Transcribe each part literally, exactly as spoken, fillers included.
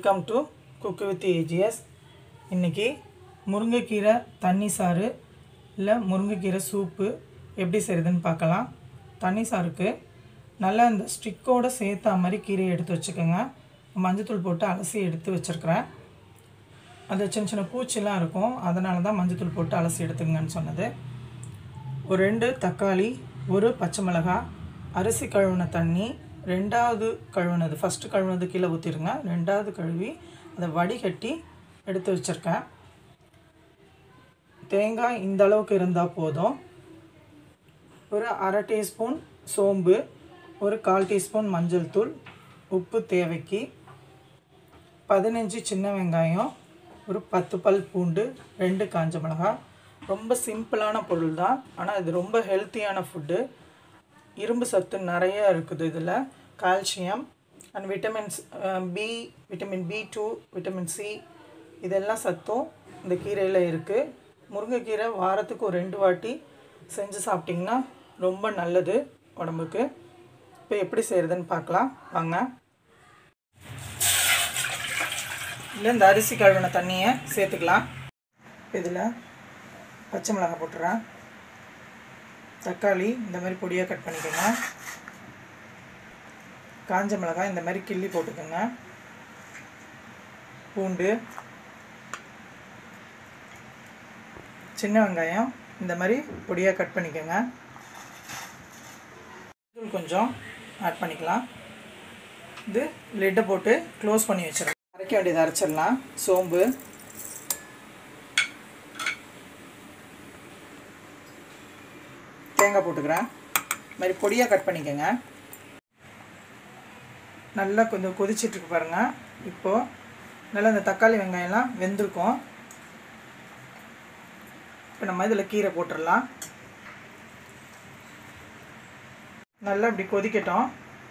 Welcome to cook with AGS. இன்றைக்கி முருங்கைக்கீரை தண்ணி சாறு இல்லை முருங்கைக்கீரை சூப்பு எப்படி செய்கிறதுன்னு பார்க்கலாம். தண்ணி சாருக்கு நல்லா இந்த ஸ்டிக்கோடு சேர்த்தா மாதிரி கீரையை எடுத்து வச்சுக்கோங்க. மஞ்சத்தூள் போட்டு அலசி எடுத்து வச்சுருக்கிறேன். அது சின்ன சின்ன பூச்சிலாம் இருக்கும், அதனால தான் மஞ்சத்தூள் போட்டு அலசி எடுத்துங்கன்னு சொன்னது. ஒரு ரெண்டு தக்காளி, ஒரு பச்சை மிளகாய், அரிசி கழுவின தண்ணி, ரெண்டாவது கழுவுனது ஃபஸ்ட்டு கழுவுனது கீழே ஊற்றிடுங்க. ரெண்டாவது கழுவி அதை வடிகட்டி எடுத்து வச்சுருக்கேன். தேங்காய் இந்த அளவுக்கு இருந்தால் போதும். ஒரு அரை டீஸ்பூன் சோம்பு, ஒரு கால் டீஸ்பூன் மஞ்சள் தூள், உப்பு தேவைக்கு, பதினஞ்சு சின்ன வெங்காயம், ஒரு பத்து பல் பூண்டு, ரெண்டு காஞ்ச மிளகாய். ரொம்ப சிம்பிளான பொருள் தான், ஆனால் இது ரொம்ப ஹெல்த்தியான ஃபுட்டு. இரும்பு சத்து நிறைய இருக்குது இதில். Calcium and vitamins, B vitamin B two, vitamin C, இதெல்லாம் சத்தும் இந்த கீரையில் இருக்குது. முருங்கைக்கீரை வாரத்துக்கு ஒரு ரெண்டு வாட்டி செஞ்சு சாப்பிட்டிங்கன்னா ரொம்ப நல்லது உடம்புக்கு. இப்போ எப்படி செய்கிறதுன்னு பார்க்கலாம் வாங்க. இல்லை இந்த அரிசி கழுவின தண்ணியை சேர்த்துக்கலாம். இதில் பச்சை மிளகாய் போட்டுறேன். தக்காளி இந்த மாதிரி பொடியாக கட் பண்ணிக்கோங்க. காஞ்ச மிளகாய் இந்த மாதிரி கிள்ளி போட்டுக்கோங்க. பூண்டு, சின்ன வெங்காயம் இந்த மாதிரி பொடியாக கட் பண்ணிக்கோங்க. தூள் கொஞ்சம் ஆட் பண்ணிக்கலாம். இது லிட்டை போட்டு க்ளோஸ் பண்ணி வச்சிடலாம். அரைக்க வேண்டியதை அரைச்சிடலாம். சோம்பு, தேங்காய் போட்டுக்கிறேன். இது மாதிரி பொடியாக கட் பண்ணிக்கோங்க. நல்லா கொஞ்சம் கொதிச்சிட்ருக்கு பாருங்கள். இப்போது நல்லா இந்த தக்காளி வெங்காயம்லாம் வெந்திருக்கும். இப்போ நம்ம இதில் கீரை போட்டுடலாம். நல்லா இப்படி கொதிக்கட்டும்.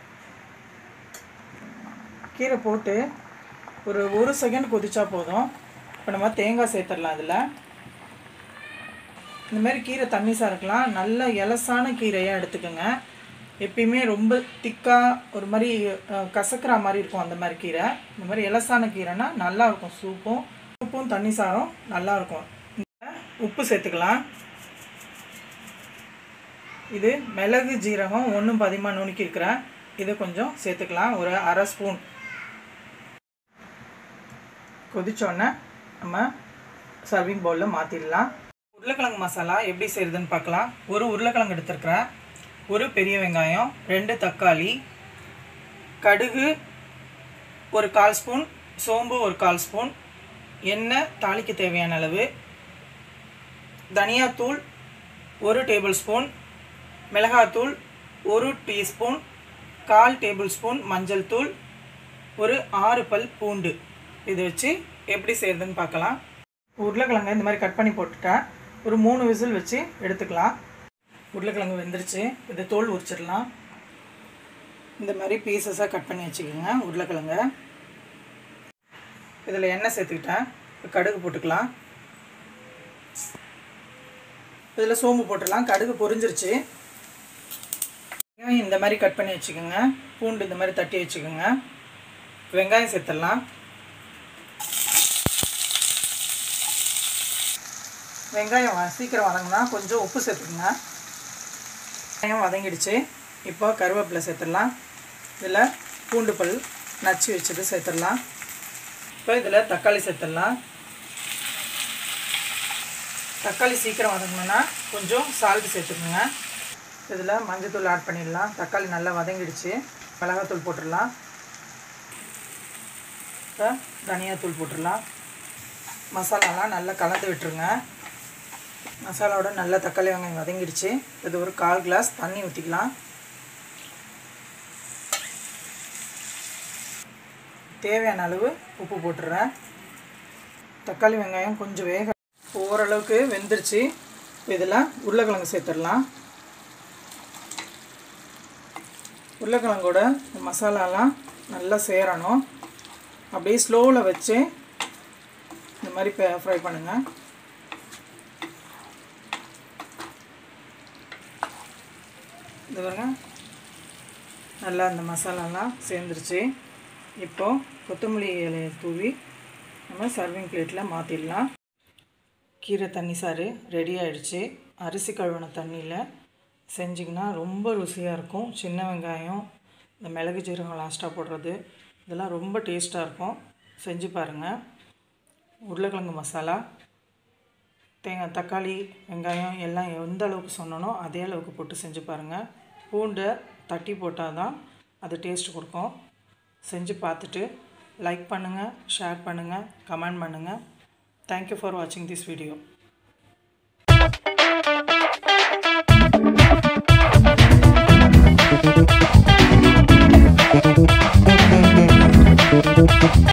கீரை போட்டு ஒரு ஒரு செகண்ட் கொதிச்சா போதும். இப்போ நம்ம தேங்காய் சேர்த்துடலாம். இதில் இந்த மாதிரி கீரை தண்ணி சாருக்கலாம். நல்ல இலசான கீரையாக எடுத்துக்கோங்க. எப்பயுமே ரொம்ப திக்காக ஒரு மாதிரி கசக்கிற மாதிரி இருக்கும் அந்த மாதிரி கீரை. இந்த மாதிரி இலசான கீரைனா நல்லாயிருக்கும். சூப்பும் சூப்பும் தண்ணி சாரும் நல்லாயிருக்கும். உப்பு சேர்த்துக்கலாம். இது மிளகு ஜீரகம் ஒன்றும் பதிமா நுணுக்கி இருக்கிறேன். இதை கொஞ்சம் சேர்த்துக்கலாம். ஒரு அரை ஸ்பூன். கொதிச்சோடனே நம்ம சர்விங் பவுலில் மாற்றிடலாம். உருளைக்கிழங்கு மசாலா எப்படி செய்கிறதுன்னு பார்க்கலாம். ஒரு உருளைக்கிழங்கு எடுத்துருக்கிறேன், ஒரு பெரிய வெங்காயம், ரெண்டு தக்காளி, கடுகு ஒரு கால் ஸ்பூன், சோம்பு ஒரு கால் ஸ்பூன், எண்ணெய் தாளிக்கு தேவையான அளவு, தனியாத்தூள் ஒரு டேபிள் ஸ்பூன், மிளகாத்தூள் ஒரு டீஸ்பூன், கால் டேபிள் ஸ்பூன் மஞ்சள் தூள், ஒரு ஆறு பல் பூண்டு. இதை வச்சு எப்படி செய்கிறதுன்னு பார்க்கலாம். உருளைக்கிழங்கு இந்த மாதிரி கட் பண்ணி போட்டுட்டேன். ஒரு மூணு விசில் வச்சு எடுத்துக்கலாம். உருளைக்கிழங்கு வெந்துருச்சு. இதை தோல் உரிச்சிடலாம். இந்த மாதிரி பீசஸாக கட் பண்ணி வச்சுக்கோங்க உருளைக்கிழங்க. இதில் எண்ணெய் சேர்த்துக்கிட்டேன். கடுகு போட்டுக்கலாம். இதில் சோம்பு போட்டுடலாம். கடுகு பொரிஞ்சிருச்சு. வெங்காயம் இந்த மாதிரி கட் பண்ணி வச்சுக்கோங்க. பூண்டு இந்த மாதிரி தட்டி வச்சுக்கோங்க. வெங்காயம் சேர்த்துடலாம். வெங்காயம் சீக்கிரம் வதங்கினா கொஞ்சம் உப்பு சேர்த்துக்கோங்க. வெங்காயம் வதங்கிடுச்சு. இப்போ கருவேப்பிலை சேர்த்துடலாம். இதில் பூண்டு பல் நச்சு வச்சது சேர்த்துடலாம். இப்போ இதில் தக்காளி சேர்த்துடலாம். தக்காளி சீக்கிரம் வதங்கணுன்னா கொஞ்சம் சால்ட் சேர்த்துக்கோங்க. இதில் மஞ்சத்தூள் ஆட் பண்ணிடலாம். தக்காளி நல்லா வதங்கிடுச்சு. மிளகாத்தூள் போட்டுடலாம். இப்போ தனியாத்தூள் போட்டுடலாம். மசாலாலாம் நல்லா கலந்து விட்டுருங்க. மசாலாவோட நல்லா தக்காளி வெங்காயம் வதங்கிடுச்சு. இது ஒரு கால் கிளாஸ் தண்ணி ஊற்றிக்கலாம். தேவையான அளவு உப்பு போட்டுடுறேன். தக்காளி வெங்காயம் கொஞ்சம் வேக ஓரளவுக்கு வெந்துருச்சு. இதில் உருளைக்கிழங்கு சேர்த்துடலாம். உருளைக்கிழங்கோட மசாலாலாம் நல்லா சேரணும். அப்படியே ஸ்லோவில் வச்சு இந்த மாதிரி ஃப்ரை பண்ணுங்கள். இது பாருங்க நல்லா அந்த மசாலாலாம் சேர்ந்துருச்சு. இப்போது கொத்தமல்லி இலையை தூவி நம்ம சர்விங் பிளேட்டில் மாற்றிடலாம். கீரை தண்ணி சாறு ரெடி ஆகிடுச்சு. அரிசி கழுவின தண்ணியில் செஞ்சிங்கன்னா ரொம்ப ருசியாக இருக்கும். சின்ன வெங்காயம், இந்த மிளகு ஜீரகம் லாஸ்ட்டாக போடுறது, இதெல்லாம் ரொம்ப டேஸ்ட்டாக இருக்கும். செஞ்சு பாருங்கள். உருளைக்கிழங்கு மசாலா, தேங்காய், தக்காளி, வெங்காயம் எல்லாம் எந்த அளவுக்கு சொன்னனோ அதே அளவுக்கு போட்டு செஞ்சு பாருங்கள். பூண்டை தட்டி போட்டால் தான் அது டேஸ்ட் கொடுக்கும். செஞ்சு பார்த்துட்டு லைக் பண்ணுங்கள், ஷேர் பண்ணுங்கள், கமெண்ட் பண்ணுங்கள். தேங்க்யூ ஃபார் வாட்சிங் திஸ் வீடியோ.